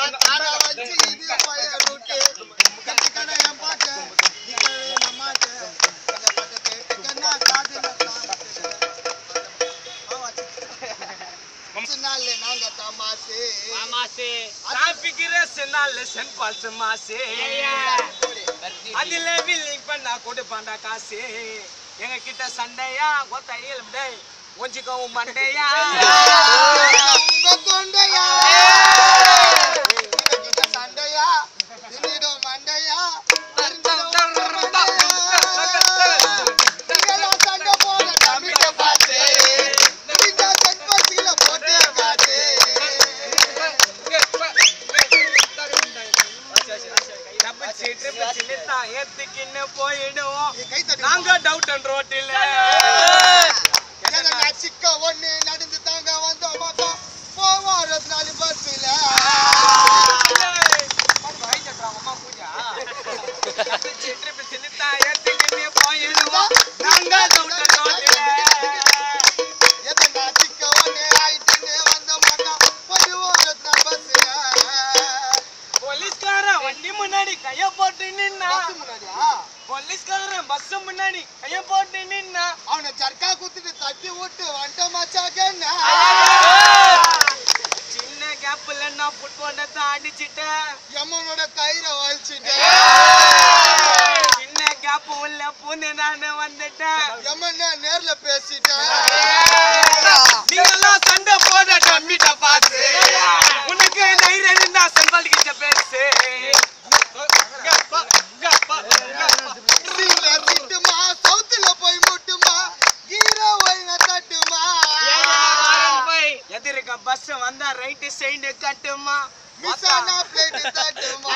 எங்க கிட்ட சண்டையா கொத்த இயல்பு ஒஞ்சிக்கவும் மண்டையா உங்க கொண்டையா எங்க கிட்ட சண்டையா திடீடும் மண்டையா சண்டை போல தமிழ பார்த்து போட்டு காத்து ஏத்துக்கின்னு போயிடுவோம் நாங்க டவுட் அண்ட் ரோட்டில் சிக்க ஒண்ணு நடந்து தாங்க வந்தோம் போவோம் 24 பஸ்ல ஏத்துக்கின்னு போயிடுவோம் நாங்க டவுட் அண்ட் ரோட்டில் எதனா சிக்க ஒண்ணு ஆயிட்டுன்னு வந்தோம் போயிடுவோம் 24 பஸ்ல போலீஸ்காரன் வண்டி முன்னாடி கைய போட்டு நின்னா போலீஸ்காரன் பஸ் முன்னாடி கைய போட்டு நின்னா அவனை சர்க்கா குத்துட்டு தட்டி விட்டு வண்ட மச்சாக்கன்னா சின்ன கேப்ல நான் ஃபுட்பால் அடிச்சிட்டேன் எம்மனோட கயிறை வலிச்சிட்டேன் சின்ன கேப் உள்ள பூந்து நான் வந்துட்டேன் எம்மன் நேர்ல பேசிட்டேன் நீங்கெல்லாம் சண்டை போட டம்மிட்ட பாத்து உனக்கு தைரியம் இருந்தா சம்பாதி கிட்ட பேசு திட்டுமா சவுத்துல போய் முட்டுமா ஹீரோ ஒய்ங்க தட்டுமா எதிர்க்க பஸ் வந்தா ரைட் சைடு கட்டுமா மிஸ்ஸானா பிளேட் தட்டுமா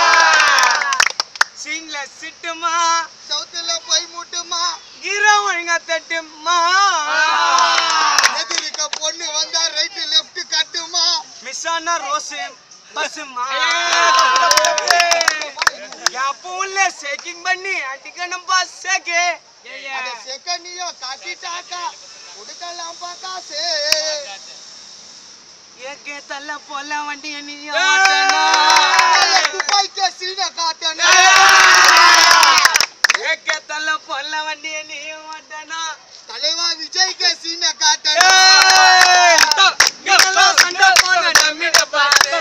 சீன்ல சிட்டுமா சவுத்துல போய் முட்டுமா ஹீரோ ஒய்ங்க தட்டுமா எதிர்க்க பொண்ணு வந்தா ரைட் லெஃப்ட் கட்டுமா மிஸ்ஸானா ரோஸ் பஸ்மா யாப்புல செக்கிங் பண்ணி அடிக்கணும் பஸ் சேக்கே அட செக்கனியோ காட்டிட்டாக்கா குடுக்கலாம் காசே ஏகே தள்ள போல வண்டி நீயோ ஓட்டனா துபாய்க்கு சீனா காட்டனா ஏகே தள்ள போல வண்டி நீயோ ஓட்டனா தலைவா விஜய்க்கு சீனா காட்டனா சண்டை போன டம்மிட பாத்து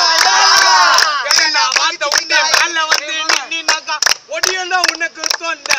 உனக்கு தொண்டை